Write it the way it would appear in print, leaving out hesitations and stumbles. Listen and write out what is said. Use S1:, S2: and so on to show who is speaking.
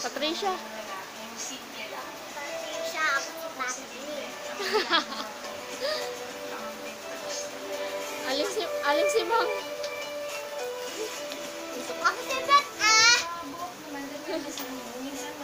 S1: Patricia.
S2: Patricia, ako si Patrick.
S1: Aling si Mang.
S2: Ako si Beth, ah!